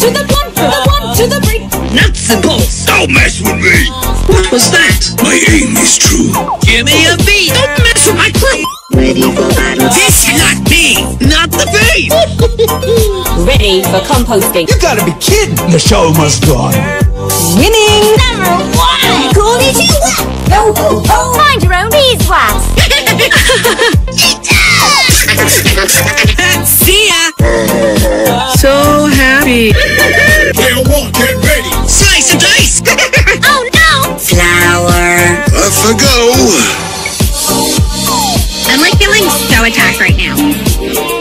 to the one, to the one, to the three. Nuts and bolts. Don't mess with me. What was that? My aim is true. Give me a beat. Don't mess with my crew. Ready for battle. This not me, not the beat. Ready for composting. You gotta be kidding! The show must go on. Winning number one. Konnichiwa. Ho ho ho. Find your own beeswax. See ya. So happy. Player one, get ready. Slice and dice. Oh no. Flower. Off I go. I'd like feeling so attacked right now.